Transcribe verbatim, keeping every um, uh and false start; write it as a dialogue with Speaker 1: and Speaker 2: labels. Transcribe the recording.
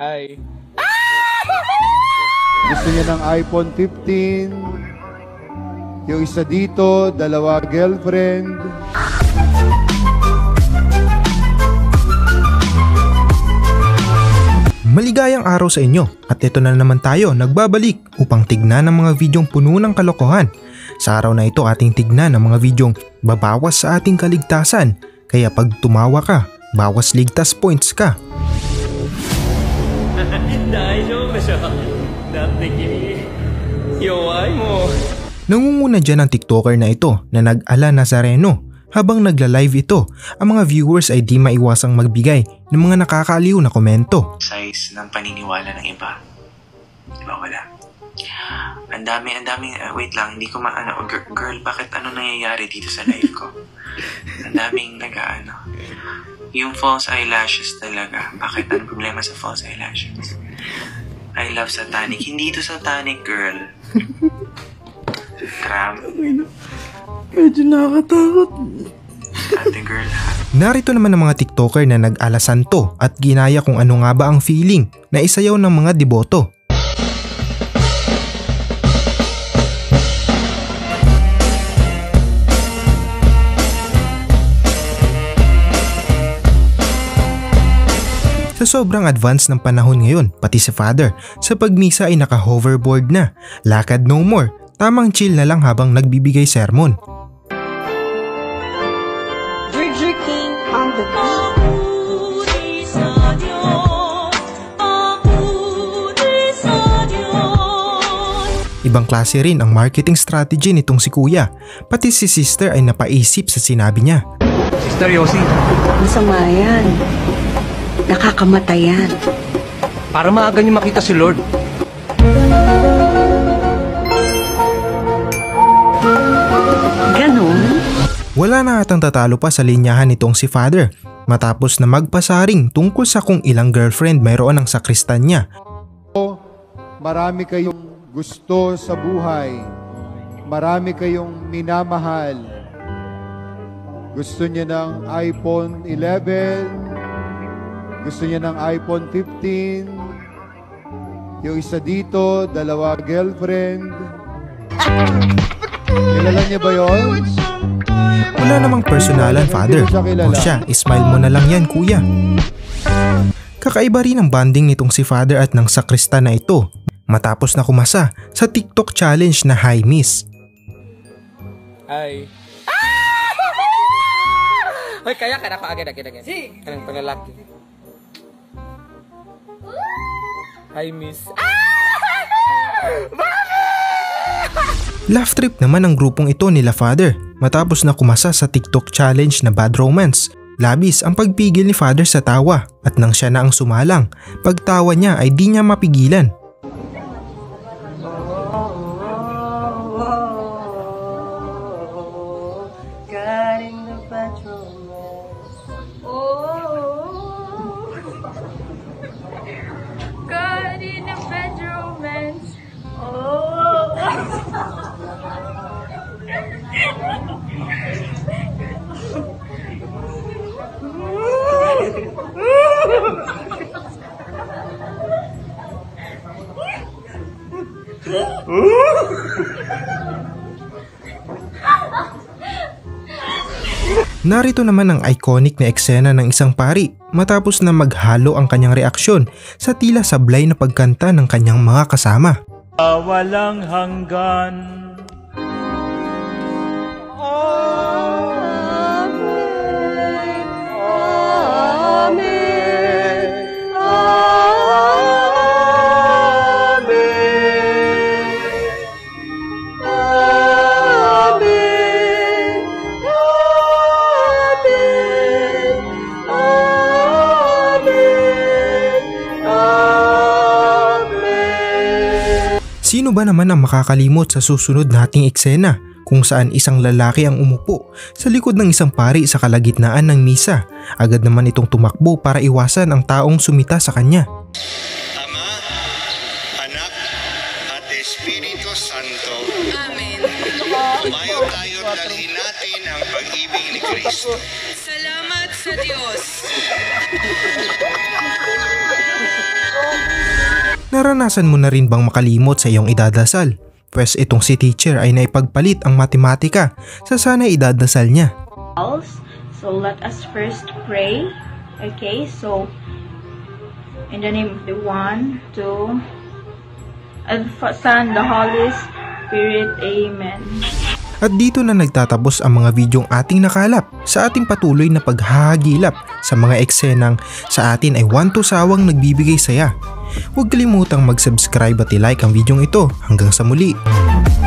Speaker 1: Hi.
Speaker 2: Gusto niya ng iPhone fifteen. Yung isa dito, dalawa girlfriend.
Speaker 3: Maligayang araw sa inyo at ito na naman tayo nagbabalik upang tignan ang mga videong puno ng kalokohan. Sa araw na ito ating tignan ang mga videong babawas sa ating kaligtasan, kaya pag tumawa ka, bawas ligtas points ka. Nangunguna dyan ang TikToker na ito na nag-ala Nazareno. Habang nagla-live ito, ang mga viewers ay di maiwasang magbigay ng mga nakakaaliw na komento.
Speaker 4: Size ng paniniwala ng iba. Di ba wala? Ang dami, ang dami, uh, wait lang, hindi ko maano, girl, girl, bakit ano nangyayari dito sa live ko? Ang daming nag-ano. Yung false eyelashes talaga. Bakit? Anong problema sa false eyelashes? I love satanic. Hindi ito satanic, girl. Grabe.
Speaker 1: Medyo nakakatakot.
Speaker 4: Ate girl ha.
Speaker 3: Narito naman ang mga TikToker na nag-alasanto at ginaya kung ano nga ba ang feeling na isayaw ng mga deboto. Sa sobrang advance ng panahon ngayon, pati si Father sa pagmisa ay naka-hoverboard na. Lakad no more, tamang chill na lang habang nagbibigay sermon.
Speaker 5: Ginger King on the beat.
Speaker 3: Ibang klase rin ang marketing strategy nitong si Kuya. Pati si Sister ay napaisip sa sinabi niya.
Speaker 1: Sister Yossi.
Speaker 5: Masama yan. Nakakamatay yan.
Speaker 1: Para maaga niyo makita si Lord.
Speaker 5: Ganon?
Speaker 3: Wala na atang tatalo pa sa linyahan nitong si Father matapos na magpasaring tungkol sa kung ilang girlfriend mayroon ang sakristan niya.
Speaker 2: Marami kayong gusto sa buhay. Marami kayong minamahal. Gusto niya ng iPhone eleven. Gusto niya ng iPhone fifteen. Yung isa dito, dalawa girlfriend. Kilala niya ba yun?
Speaker 3: Wala namang personalan, Father. O siya, smile mo na lang yan, Kuya. Kakaiba rin ang bonding nitong si Father at ng sakristan na ito matapos na kumasa sa TikTok challenge na Hi Miss.
Speaker 1: Hi. Hoy, kaya ka na ko agad agad agad. Si. Kanang pangalaki. Hi, Miss.
Speaker 3: Laugh trip naman ang grupong ito nila Father matapos na kumasa sa TikTok challenge na Bad Romance. Labis ang pagpigil ni Father sa tawa at nang siya na ang sumalang, pagtawa niya ay di niya mapigilan. Narito naman ang iconic na eksena ng isang pari matapos na maghalo ang kanyang reaksyon sa tila sablay na pagkanta ng kanyang mga kasama.
Speaker 6: Uh, walang hanggan.
Speaker 5: Amen. Amen.
Speaker 3: Sino ba naman ang makakalimot sa susunod nating eksena kung saan isang lalaki ang umupo sa likod ng isang pari sa kalagitnaan ng misa. Agad naman itong tumakbo para iwasan ang taong sumita sa kanya.
Speaker 7: Ama, Anak, at Espiritu Santo.
Speaker 8: Amen.
Speaker 7: Umayo tayo at dalhin natin ang pag-ibig ni Kristo.
Speaker 8: Salamat sa Diyos.
Speaker 3: Naranasan mo na rin bang makalimot sa iyong idadasal? Pwes itong si teacher ay naipagpalit ang matematika sa sana idadasal niya.
Speaker 8: So let us first pray. Okay, so in the name of the one, two, and the Son, the Holy Spirit. Amen.
Speaker 3: At dito na nagtatapos ang mga videong ating nakalap sa ating patuloy na paghahagilap sa mga eksenang sa atin ay one to sawang nagbibigay saya. Huwag kalimutang mag-subscribe at i-like ang videong ito. Hanggang sa muli!